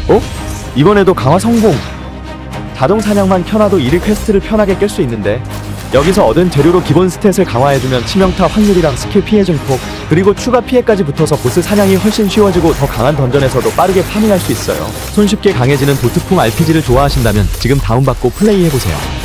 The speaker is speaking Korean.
어? 이번에도 강화 성공! 자동 사냥만 켜놔도 1일 퀘스트를 편하게 깰 수 있는데, 여기서 얻은 재료로 기본 스탯을 강화해주면 치명타 확률이랑 스킬 피해 증폭, 그리고 추가 피해까지 붙어서 보스 사냥이 훨씬 쉬워지고 더 강한 던전에서도 빠르게 파밍할 수 있어요. 손쉽게 강해지는 도트풍 RPG를 좋아하신다면 지금 다운받고 플레이해보세요.